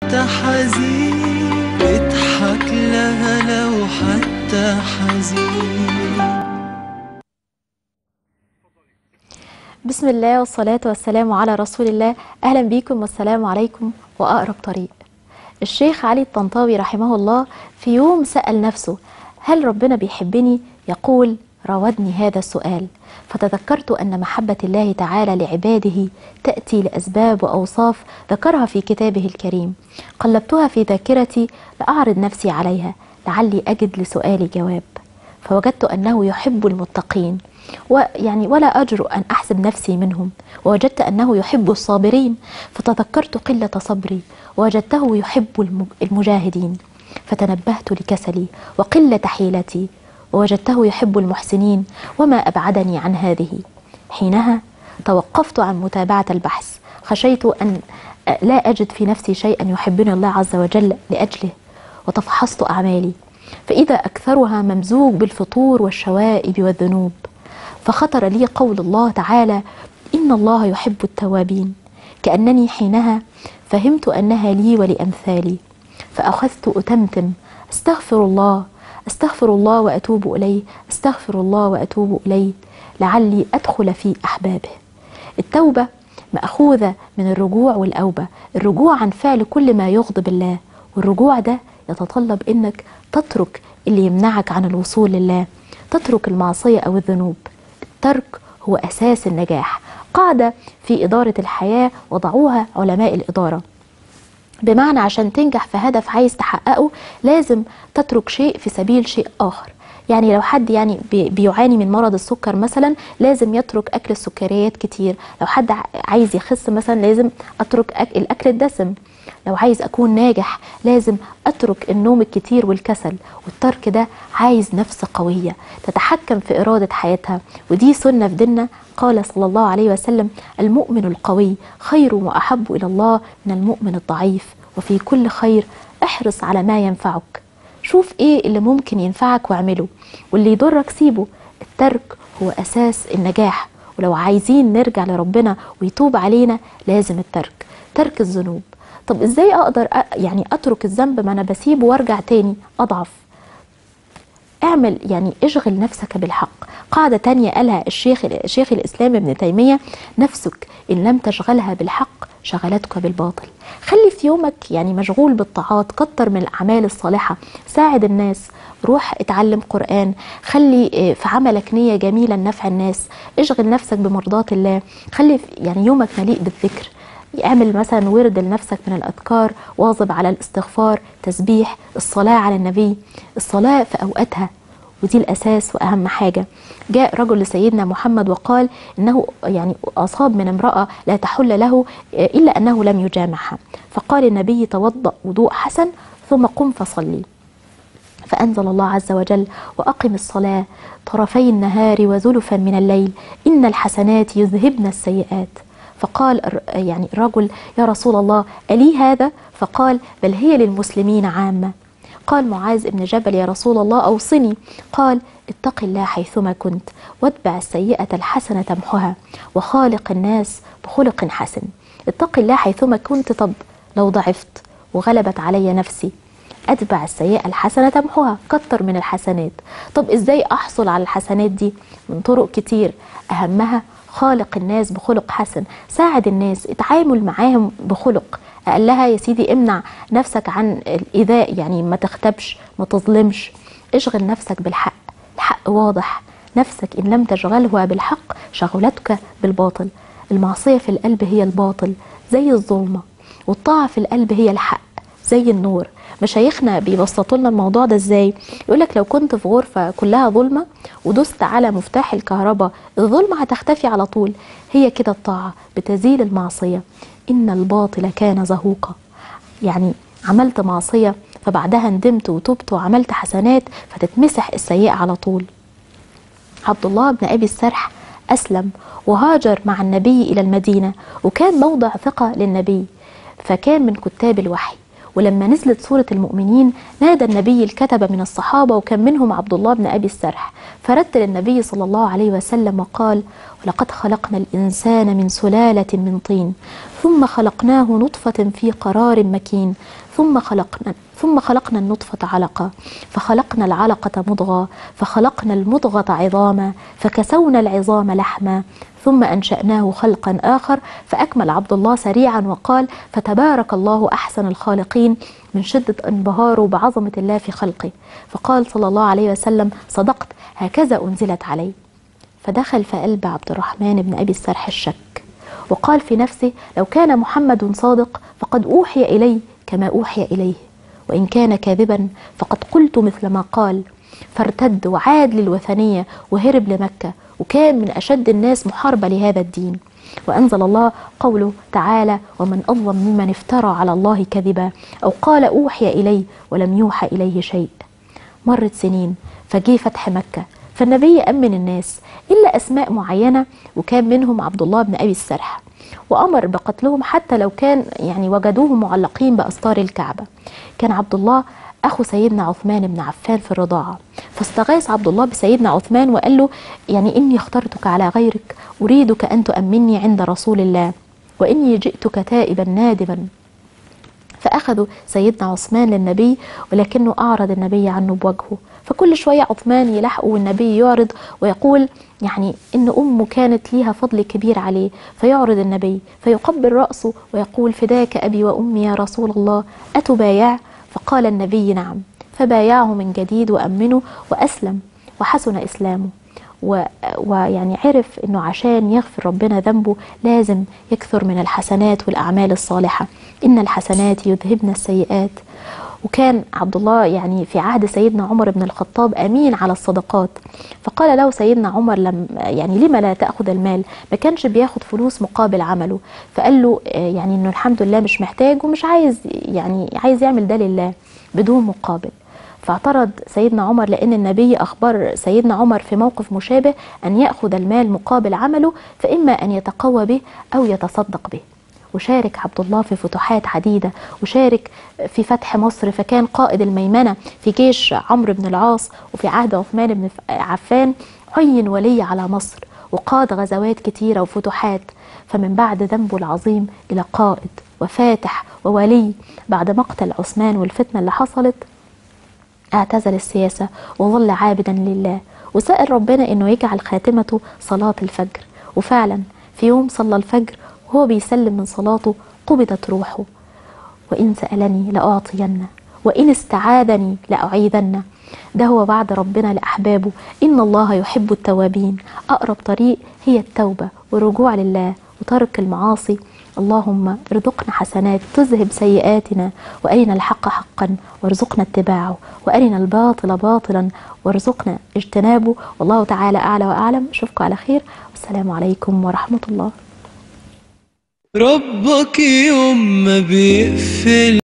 حتى حزين اضحك لها لو حتى حزين. بسم الله والصلاة والسلام على رسول الله. أهلا بكم والسلام عليكم وأقرب طريق. الشيخ علي الطنطاوي رحمه الله في يوم سأل نفسه: هل ربنا بيحبني؟ يقول: راودني هذا السؤال، فتذكرت أن محبة الله تعالى لعباده تأتي لأسباب وأوصاف ذكرها في كتابه الكريم، قلبتها في ذاكرتي لأعرض نفسي عليها لعلي أجد لسؤالي جواب، فوجدت أنه يحب المتقين ولا أجرؤ أن أحسب نفسي منهم، ووجدت أنه يحب الصابرين فتذكرت قلة صبري، ووجدته يحب المجاهدين فتنبهت لكسلي وقلة حيلتي، ووجدته يحب المحسنين وما أبعدني عن هذه. حينها توقفت عن متابعة البحث، خشيت أن لا أجد في نفسي شيئا يحبني الله عز وجل لأجله، وتفحصت أعمالي فإذا أكثرها ممزوج بالفطور والشوائب والذنوب، فخطر لي قول الله تعالى: إن الله يحب التوابين، كأنني حينها فهمت أنها لي ولأمثالي، فأخذت أتمتم: استغفر الله استغفر الله وأتوب إليه، استغفر الله وأتوب إليه، لعلي أدخل في أحبابه. التوبة مأخوذة من الرجوع والأوبة، الرجوع عن فعل كل ما يغضب الله، والرجوع ده يتطلب إنك تترك اللي يمنعك عن الوصول لله، تترك المعصية أو الذنوب. الترك هو أساس النجاح، قاعدة في إدارة الحياة وضعوها علماء الإدارة، بمعنى عشان تنجح في هدف عايز تحققه لازم تترك شيء في سبيل شيء آخر. يعني لو حد بيعاني من مرض السكر مثلا لازم يترك أكل السكريات كتير، لو حد عايز يخس مثلا لازم أترك الأكل الدسم، لو عايز أكون ناجح لازم أترك النوم الكتير والكسل. والترك ده عايز نفس قوية تتحكم في إرادة حياتها، ودي سنة في ديننا. قال صلى الله عليه وسلم: المؤمن القوي خير وأحب إلى الله من المؤمن الضعيف، وفي كل خير احرص على ما ينفعك. شوف إيه اللي ممكن ينفعك واعمله، واللي يضرك سيبه. الترك هو أساس النجاح، ولو عايزين نرجع لربنا ويتوب علينا لازم الترك، ترك الذنوب. طب ازاي اقدر اترك الذنب؟ ما انا بسيبه وارجع تاني اضعف. اشغل نفسك بالحق. قاعدة تانية قالها الشيخ الإسلام ابن تيمية: نفسك إن لم تشغلها بالحق شغلتك بالباطل. خلي في يومك مشغول بالطاعات، كتر من الأعمال الصالحة، ساعد الناس، روح اتعلم قرآن، خلي في عملك نية جميلة لنفع الناس، اشغل نفسك بمرضاة الله، خلي يومك مليء بالذكر. اعمل مثلا ورد لنفسك من الأذكار، واظب على الاستغفار، تسبيح، الصلاة على النبي، الصلاة في أوقاتها، ودي الأساس وأهم حاجة. جاء رجل لسيدنا محمد وقال إنه أصاب من امرأة لا تحل له إلا أنه لم يجامعها، فقال النبي: توضأ وضوء حسن ثم قم فصلي. فأنزل الله عز وجل: وأقم الصلاة طرفي النهار وزلفا من الليل إن الحسنات يذهبن السيئات. فقال الرجل: يا رسول الله ألي هذا؟ فقال: بل هي للمسلمين عامة. قال معاذ بن جبل: يا رسول الله أوصني. قال: اتق الله حيثما كنت، واتبع السيئة الحسنة تمحها، وخالق الناس بخلق حسن. اتق الله حيثما كنت. طب لو ضعفت وغلبت علي نفسي، أتبع السيئة الحسنة تمحها، كتر من الحسنات. طب إزاي أحصل على الحسنات دي؟ من طرق كتير، أهمها خالق الناس بخلق حسن، ساعد الناس، اتعامل معاهم بخلق. أقلها يا سيدي امنع نفسك عن الإيذاء، ما تغتبش، ما تظلمش، اشغل نفسك بالحق، الحق واضح. نفسك إن لم تشغلها بالحق شغلتك بالباطل. المعصية في القلب هي الباطل زي الظلمة، والطاعة في القلب هي الحق زي النور. مشايخنا بيبسطوا لنا الموضوع ده ازاي؟ يقولك لو كنت في غرفة كلها ظلمة ودست على مفتاح الكهرباء الظلمة هتختفي على طول. هي كده الطاعة بتزيل المعصية. إن الباطل كان زهوقا، عملت معصية فبعدها ندمت وتبت وعملت حسنات فتتمسح السيئة على طول. عبد الله بن أبي السرح أسلم وهاجر مع النبي إلى المدينة، وكان موضع ثقة للنبي، فكان من كتاب الوحي، ولما نزلت سورة المؤمنين نادى النبي الكتبة من الصحابة وكان منهم عبد الله بن أبي السرح، فرتل النبي صلى الله عليه وسلم وقال: ولقد خلقنا الإنسان من سلالة من طين ثم خلقناه نطفة في قرار مكين ثم خلقنا النطفة علقة فخلقنا العلقة مضغة فخلقنا المضغة عظاما فكسونا العظام لحما ثم أنشأناه خلقا آخر. فأكمل عبد الله سريعا وقال: فتبارك الله أحسن الخالقين، من شدة انبهاره بعظمة الله في خلقه. فقال صلى الله عليه وسلم: صدقت، هكذا أنزلت علي. فدخل في قلب عبد الرحمن بن أبي السرح الشك، وقال في نفسه: لو كان محمد صادق فقد أوحي إلي كما أوحي إليه، وإن كان كاذبا فقد قلت مثل ما قال. فارتد وعاد للوثنية وهرب لمكة، وكان من أشد الناس محاربة لهذا الدين. وأنزل الله قوله تعالى: ومن أظلم ممن افترى على الله كذبا أو قال أوحي إلي ولم يوحى إليه شيء. مرت سنين فجي فتح مكة، فالنبي أمن الناس إلا أسماء معينة، وكان منهم عبد الله بن أبي السرح، وأمر بقتلهم حتى لو كان وجدوهم معلقين بأستار الكعبة. كان عبد الله أخو سيدنا عثمان بن عفان في الرضاعة، فاستغاث عبد الله بسيدنا عثمان وقال له: إني اخترتك على غيرك، أريدك أن تؤمني عند رسول الله، وإني جئتك تائبا نادما. فأخذوا سيدنا عثمان للنبي، ولكنه أعرض النبي عنه بوجهه. فكل شوية عثمان يلحقه والنبي يعرض ويقول إن أمه كانت ليها فضل كبير عليه، فيعرض النبي فيقبل رأسه ويقول: فداك أبي وأمي يا رسول الله، أتبايع؟ فقال النبي: نعم. فبايعه من جديد وأمنه وأسلم وحسن إسلامه، عرف إنه عشان يغفر ربنا ذنبه لازم يكثر من الحسنات والأعمال الصالحة، إن الحسنات يذهبن السيئات. وكان عبد الله في عهد سيدنا عمر بن الخطاب أمين على الصدقات، فقال له سيدنا عمر: لما لا تأخذ المال؟ ما كانش بياخد فلوس مقابل عمله. فقال له إنه الحمد لله مش محتاج ومش عايز، عايز يعمل ده لله بدون مقابل. فاعترض سيدنا عمر، لأن النبي أخبر سيدنا عمر في موقف مشابه أن يأخذ المال مقابل عمله، فإما أن يتقوى به أو يتصدق به. وشارك عبد الله في فتوحات عديدة، وشارك في فتح مصر، فكان قائد الميمنة في جيش عمرو بن العاص، وفي عهد عثمان بن عفان عين ولي على مصر، وقاد غزوات كتيرة وفتوحات. فمن بعد ذنبه العظيم إلى قائد وفاتح وولي. بعد مقتل عثمان والفتنة اللي حصلت اعتزل السياسة وظل عابدا لله، وسأل ربنا انه يجعل خاتمته صلاة الفجر. وفعلا في يوم صلى الفجر وهو بيسلم من صلاته قبضت روحه: وإن سألني لأعطين وإن استعاذني لأعيذن. ده هو بعد ربنا لأحبابه: إن الله يحب التوابين. أقرب طريق هي التوبة والرجوع لله وترك المعاصي. اللهم ارزقنا حسنات تذهب سيئاتنا، وأرنا الحق حقا وارزقنا اتباعه، وأرنا الباطل باطلا وارزقنا اجتنابه. والله تعالى أعلى وأعلم. أشوفكم على خير، والسلام عليكم ورحمة الله. ربك يوم ما بيقفل